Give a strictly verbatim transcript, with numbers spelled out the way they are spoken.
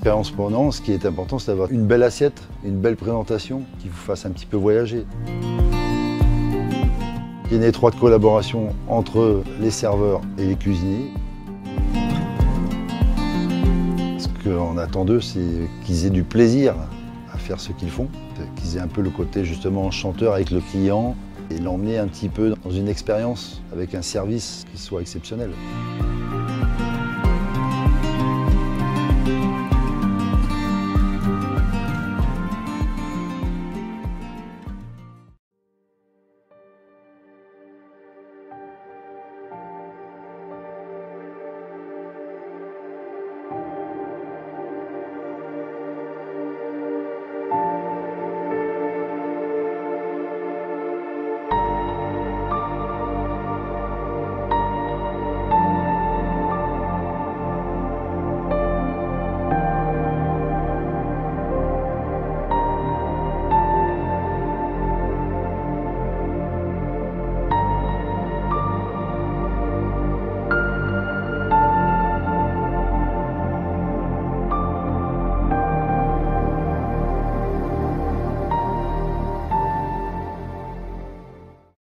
expérience pendant, ce qui est important, c'est d'avoir une belle assiette, une belle présentation qui vous fasse un petit peu voyager. Il y a une étroite collaboration entre les serveurs et les cuisiniers. Ce qu'on attend d'eux, c'est qu'ils aient du plaisir à faire ce qu'ils font, qu'ils aient un peu le côté justement chanteur avec le client et l'emmener un petit peu dans une expérience avec un service qui soit exceptionnel.